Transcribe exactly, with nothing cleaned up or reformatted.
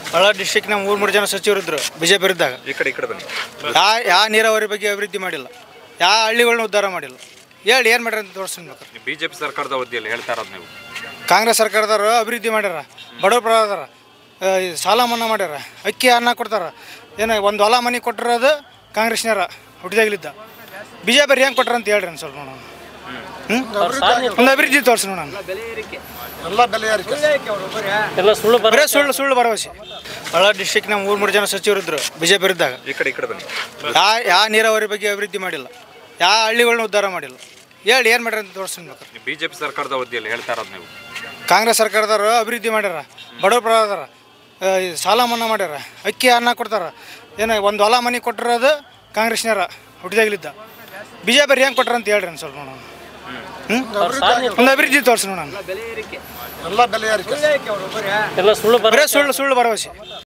ಬಳ್ಳಾರಿ ಡಿಸ್ಟ್ರಿಕ್ಟ್ನ ಮೂರು ಮೂರು ಜನ ಸಚಿವರಿದ್ದರು ಬಿಜೆಪಿ ಇದ್ದಾಗ. ಈ ಕಡೆ ಈ ಕಡೆ ಬನ್ನಿ. ಯಾವ ಯಾವ ನೀರಾವರಿ ಬಗ್ಗೆ ಅಭಿವೃದ್ಧಿ ಮಾಡಿಲ್ಲ, ಯಾವ ಹಳ್ಳಿಗಳನ್ನ ಉದ್ಧಾರ ಮಾಡಿಲ್ಲ. ಹೇಳಿ ಏನು ಮಾಡ್ರಿ ಅಂತ ತೋರಿಸ್ಬೇಕು. ಬಿಜೆಪಿ ಸರ್ಕಾರದ ಅವಧಿಯಲ್ಲಿ ಹೇಳ್ತಾ ಇರೋದು ನೀವು. ಕಾಂಗ್ರೆಸ್ ಸರ್ಕಾರದವರು ಅಭಿವೃದ್ಧಿ ಮಾಡ್ಯಾರ, ಬಡವರು ಅದಾರ, ಸಾಲ ಮನ್ನಾ ಮಾಡ್ಯಾರ, ಅಕ್ಕಿ ಅನ್ನ ಕೊಡ್ತಾರ. ಏನು ಒಂದು ಹೊಲ ಮನೆ ಕೊಟ್ಟಿರೋದು ಕಾಂಗ್ರೆಸ್ನವ್ರ ಹುಟ್ಟಿದಾಗಲಿದ್ದ. ಬಿ ಜೆ ಪಿ ಹೆಂಗೆ ಕೊಟ್ಟಾರ ಅಂತ ಹೇಳ್ರಿ ಸ್ವಲ್ಪ ನೋಡೋಣ. ಹ್ಞೂ ಒಂದು ಅಭಿವೃದ್ಧಿ ತೋರಿಸಿ ನೋಡೋಣ. ಬರೇ ಸುಳ್ಳು ಸುಳ್ಳು ಭರವಸೆ. ಬಳ್ಳಾರಿ ಡಿಸ್ಟ್ರಿಕ್ಟ್ನ ಮೂರು ಮೂರು ಜನ ಸಚಿವರಿದ್ದರು ಬಿಜೆಪಿ ಇದ್ದಾಗ. ಈ ಕಡೆ ಈ ಕಡೆ ಬನ್ನಿ. ಯಾವ ಯಾವ ನೀರಾವರಿ ಬಗ್ಗೆ ಅಭಿವೃದ್ಧಿ ಮಾಡಿಲ್ಲ, ಯಾವ ಹಳ್ಳಿಗಳನ್ನ ಉದ್ಧಾರ ಮಾಡಿಲ್ಲ. ಹೇಳಿ ಏನು ಮಾಡ್ರಿ ಅಂತ ತೋರಿಸ್ಬೇಕು. ಬಿಜೆಪಿ ಸರ್ಕಾರದ ಅವಧಿಯಲ್ಲಿ ಹೇಳ್ತಾ ಇರೋದು ನೀವು. ಕಾಂಗ್ರೆಸ್ ಸರ್ಕಾರದವರು ಅಭಿವೃದ್ಧಿ ಮಾಡ್ಯಾರ, ಬಡವರು ಅದಾರ, ಸಾಲ ಮನ್ನಾ ಮಾಡ್ಯಾರ, ಅಕ್ಕಿ ಅನ್ನ ಕೊಡ್ತಾರ. ಏನು ಒಂದು ಹೊಲ ಮನೆ ಕೊಟ್ಟಿರೋದು ಕಾಂಗ್ರೆಸ್ನವ್ರ ಹುಟ್ಟಿದಾಗಲಿದ್ದ. ಬಿ ಜೆ ಪಿ ಹೆಂಗೆ ಕೊಟ್ಟಾರ ಅಂತ ಹೇಳ್ರಿ ಸ್ವಲ್ಪ ನೋಡೋಣ. ಹ್ಞೂ ಒಂದು ಅಭಿವೃದ್ಧಿ ತೋರಿಸಿ ನೋಡೋಣ. ಬರೇ ಸುಳ್ಳು ಸುಳ್ಳು ಭರವಸೆ.